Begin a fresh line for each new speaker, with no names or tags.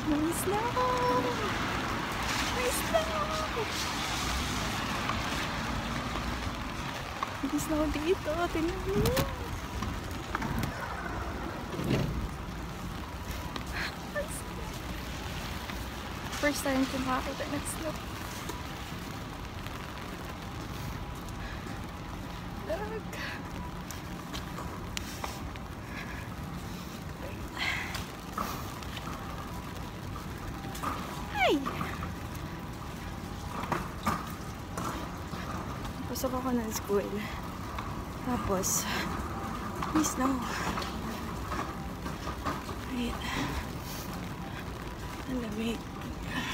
May snow! May snow! May snow dito. Tingnan niyo. First time ko makakita ng snow. Ay! Pasok ako ng school. Tapos, may snow. Ayan. Ang lamig.